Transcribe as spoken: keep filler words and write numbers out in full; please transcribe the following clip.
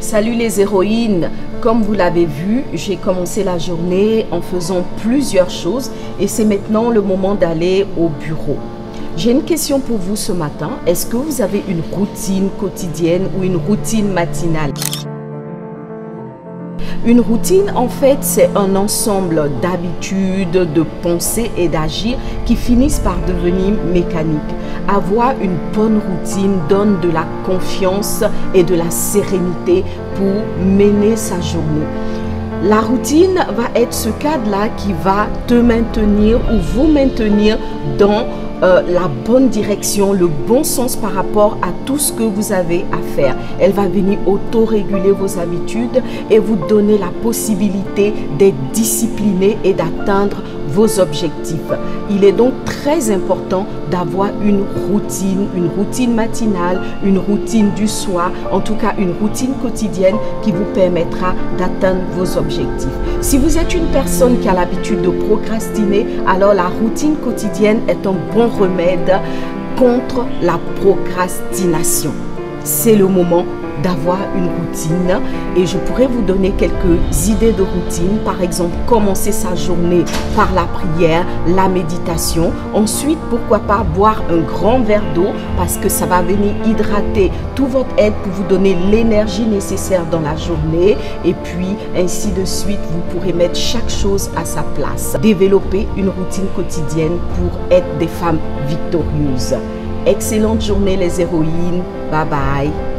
Salut les héroïnes, comme vous l'avez vu, j'ai commencé la journée en faisant plusieurs choses et c'est maintenant le moment d'aller au bureau. J'ai une question pour vous ce matin. Est-ce que vous avez une routine quotidienne ou une routine matinale? Une routine, en fait, c'est un ensemble d'habitudes, de pensées et d'agir qui finissent par devenir mécaniques. Avoir une bonne routine donne de la confiance et de la sérénité pour mener sa journée. La routine va être ce cadre-là qui va te maintenir ou vous maintenir dans Euh, la bonne direction, le bon sens par rapport à tout ce que vous avez à faire. Elle va venir auto-réguler vos habitudes et vous donner la possibilité d'être discipliné et d'atteindre vos objectifs. Il est donc très important d'avoir une routine, une routine matinale, une routine du soir, en tout cas une routine quotidienne qui vous permettra d'atteindre vos objectifs. Si vous êtes une personne qui a l'habitude de procrastiner, alors la routine quotidienne est un bon remède contre la procrastination. C'est le moment d'avoir une routine et je pourrais vous donner quelques idées de routine. Par exemple, commencer sa journée par la prière, la méditation. Ensuite, pourquoi pas boire un grand verre d'eau parce que ça va venir hydrater tout votre être pour vous donner l'énergie nécessaire dans la journée. Et puis, ainsi de suite, vous pourrez mettre chaque chose à sa place. Développer une routine quotidienne pour être des femmes victorieuses. Excellente journée les héroïnes. Bye bye.